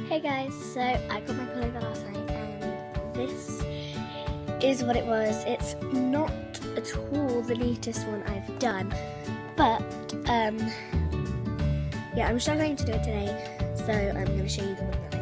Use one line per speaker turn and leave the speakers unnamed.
Hey guys, so I got my pullover last night and this is what it was. It's not at all the neatest one I've done, but yeah, I'm struggling to do it today, so I'm going to show you the one that